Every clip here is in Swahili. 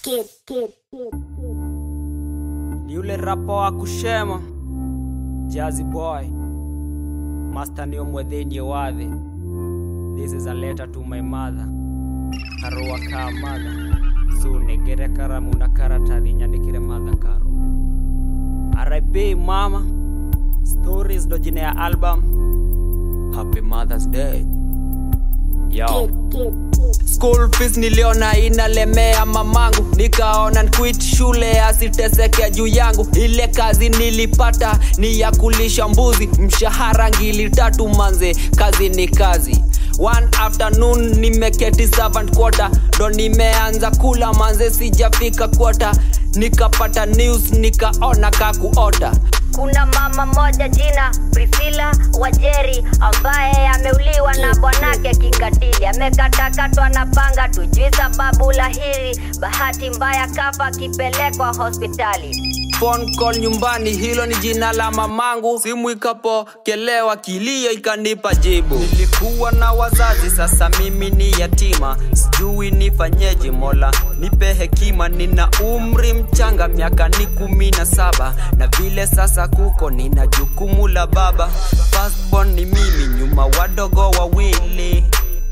Ni yule rapo wa kushema Jazzy Boy Master niyo mwedhenye wadhe. This is a letter to my mother Karua ka mother Sune gere karamu na karatadi nyandikire Martha Karua. R.I.P. mama. Stories do jine ya album. Happy Mother's Day. Yo. School fees niliona inalemea mamangu, nikaona quit shule asiteseke juu yangu. Ile kazi nilipata ni ya kulisha mbuzi, mshahara ngili 3 manze, kazi ni kazi. One afternoon nimeketi servant quarter, ndo nimeanza kula manze, sijafika quarter. Nikapata news nikaona kakuota. Kuna mama moja jina Priscilla Wajeri ambaye ameuliwa na bwanake kikatili. Amekatakatwa na panga, tujui sababu lahiri. Bahati mbaya kafa kipelekwa hospitali. Phone call nyumbani, hilo ni jina la mamangu. Simu ikapokelewa, kilio ikanipa jibu. Nilikuwa na wazazi, sasa mimi ni yatima. Sijui nifanyeje, Mola nipe hekima. Nina umri mchanga, miaka ni 17. Na vile sasa kuko nina jukumu la baba. Firstborn ni mimi, nyuma wadogo wawili.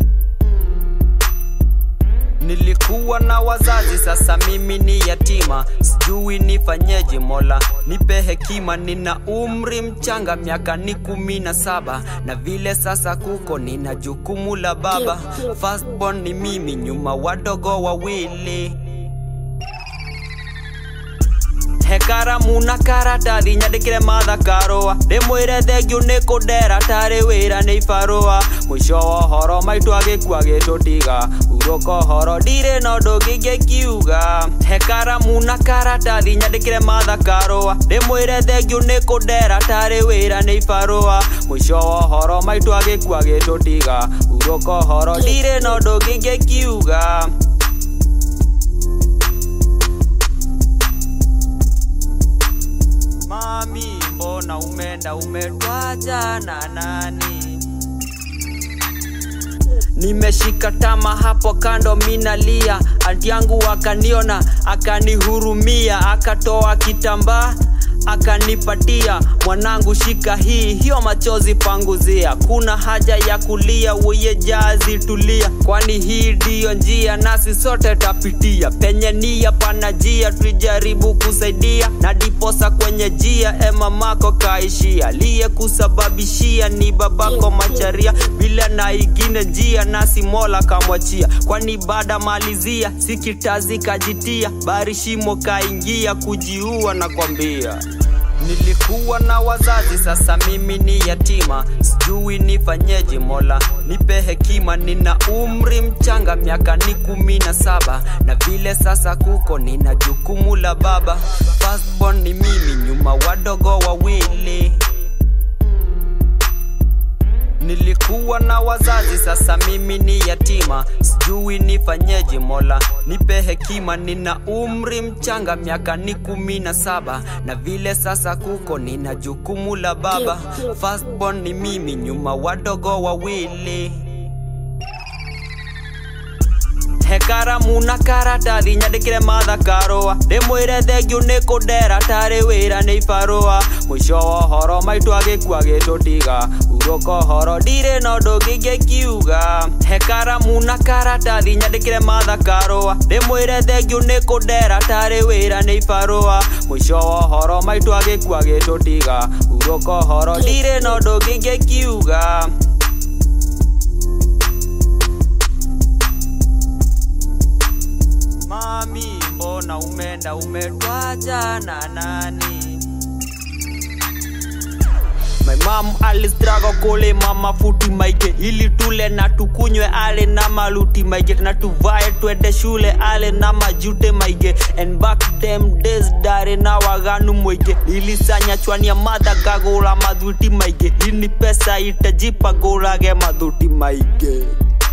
Nilikuwa na wazazi, sasa mimi ni yatima. Sijui nifanyeje, Mola nipe hekima. Nina umri mchanga, miaka ni 17. Na vile sasa kuko nina jukumu la baba. Firstborn ni mimi, nyuma wadogo wawili. Hekara muna karatadi nyandikire Martha Karua. Ndimwire thengio ni kundera tari wira ni ibarua. Mwisho wa horo maitu agikua gitutiga. Uroko horo ndire no ndungikiuga. Hekara muna karatadi nyandikire Martha Karua. Ndimwire thengio ni kundera tari wira ni ibarua. Mwisho wa horo maitu agikua gitutiga. Uroko horo ndire no ndungikiuga. Mami, mbona umenda umetwacha na nani? Nimeshika tama hapo kando minalia. Anti yangu akaniona, akanihurumia. Akatoa kitambaa, akanipatia. Mwanangu shika hii, hiyo machozi panguzia. Kuna haja ya kulia, uye Jazzy tulia. Kwani hii ndio njia, nasi sote tapitia. Penye nia panajia, tujaribu kusaidia. Na diposa kwenye jia, mamako kaishia. Liye kusababishia ni babako macharia. Bila na igine njia, nasi Mola kamwachia. Kwani baada malizia, sikitazi kajitia. Bari shimo kaingia, kujiua na kwambia. Nilikuwa na wazazi, sasa mimi ni yatima. Sijui nifanyeje, Mola nipe hekima. Nina umri mchanga, miaka ni 17. Na vile sasa kuko nina jukumu la baba. Firstborn ni mimi, nyuma wadogo wawili. Nilikuwa na wazazi, sasa mimi ni yatima. Sijui nifanyeje, Mola nipe hekima. Nina umri mchanga, miaka ni 17. Na vile sasa kuko nina jukumu la baba. Firstborn ni mimi, nyuma wadogo wawili. Hekara muna karatadi nyandikire Martha Karua. Ndimwire thengio ni kundera tari wira ni ibarua. Mwisho wa horo maitu agikua gitutiga. Uroko horo ndire no ndungikiuga. Hekara muna karatadi nyandikire Martha Karua. Ndimwire thengio ni kundera tari wira ni ibarua. Mwisho wa horo maitu agikua gitutiga. Uroko horo ndire no ndungikiuga. Mami, mbona umenda umetwacha na nani? My mom alistruggle kule mama futi maike. Ili tule na tukunywe ale na maluti maike. Na tuvae twende shule ale na majute maike. And back them days dare na waganu mwike. Ili sanya chwani ya Martha kagula madhuti maike. Ini pesa itajipa gulage madhuti maike.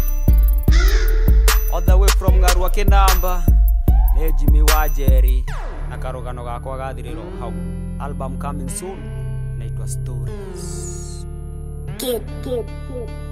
All the way from Karua Kinamba, ni Jimmy Wajeri. Na karugano gakwa gathiriro hau. Album coming soon, naitwa Stories.